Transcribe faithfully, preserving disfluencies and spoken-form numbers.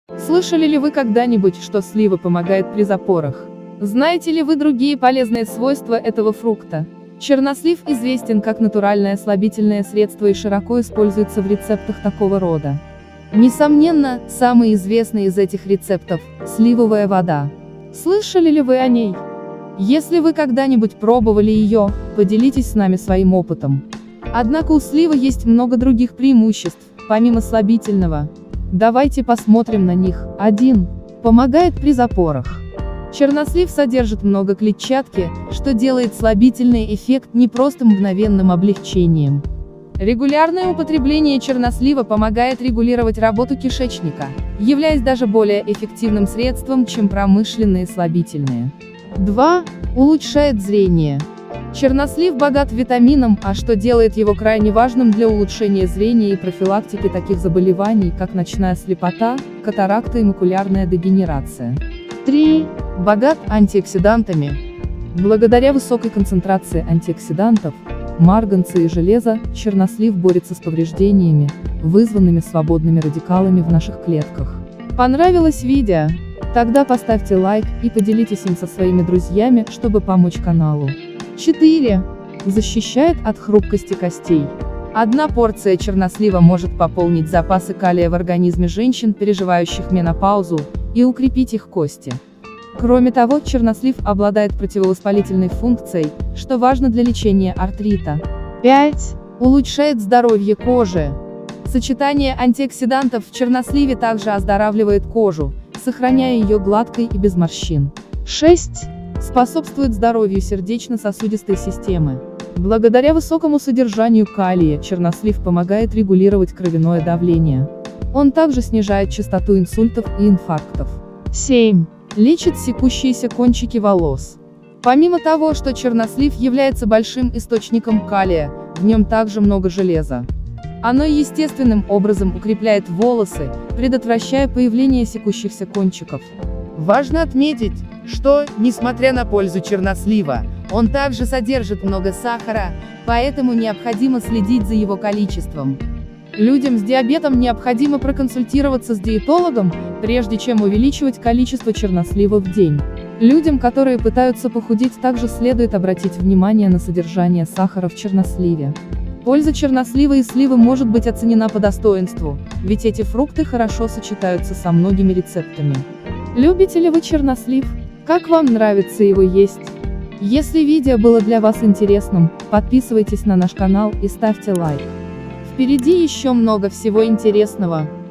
Слышали ли вы когда-нибудь, что слива помогает при запорах? Знаете ли вы другие полезные свойства этого фрукта? Чернослив известен как натуральное слабительное средство и широко используется в рецептах такого рода. Несомненно, самый известный из этих рецептов – сливовая вода. Слышали ли вы о ней? Если вы когда-нибудь пробовали ее, поделитесь с нами своим опытом. Однако у сливы есть много других преимуществ, помимо слабительного. Давайте посмотрим на них. один. Помогает при запорах. Чернослив содержит много клетчатки, что делает слабительный эффект не просто мгновенным облегчением. Регулярное употребление чернослива помогает регулировать работу кишечника, являясь даже более эффективным средством, чем промышленные слабительные. два. Улучшает зрение. Чернослив богат витамином А, что делает его крайне важным для улучшения зрения и профилактики таких заболеваний, как ночная слепота, катаракта и макулярная дегенерация. три. Богат антиоксидантами. Благодаря высокой концентрации антиоксидантов, марганца и железа, чернослив борется с повреждениями, вызванными свободными радикалами в наших клетках. Понравилось видео? Тогда поставьте лайк и поделитесь им со своими друзьями, чтобы помочь каналу. четыре. Защищает от хрупкости костей. Одна порция чернослива может пополнить запасы калия в организме женщин, переживающих менопаузу, и укрепить их кости. Кроме того, чернослив обладает противовоспалительной функцией, что важно для лечения артрита. пять. Улучшает здоровье кожи. Сочетание антиоксидантов в черносливе также оздоравливает кожу, сохраняя ее гладкой и без морщин. шесть. Способствует здоровью сердечно-сосудистой системы. Благодаря высокому содержанию калия, чернослив помогает регулировать кровяное давление. Он также снижает частоту инсультов и инфарктов. семь. Лечит секущиеся кончики волос. Помимо того, что чернослив является большим источником калия, в нем также много железа. Оно естественным образом укрепляет волосы, предотвращая появление секущихся кончиков. Важно отметить, что, несмотря на пользу чернослива, он также содержит много сахара, поэтому необходимо следить за его количеством. Людям с диабетом необходимо проконсультироваться с диетологом, прежде чем увеличивать количество чернослива в день. Людям, которые пытаются похудеть, также следует обратить внимание на содержание сахара в черносливе. Польза чернослива и сливы может быть оценена по достоинству, ведь эти фрукты хорошо сочетаются со многими рецептами. Любите ли вы чернослив? Как вам нравится его есть? Если видео было для вас интересным, подписывайтесь на наш канал и ставьте лайк. Впереди еще много всего интересного.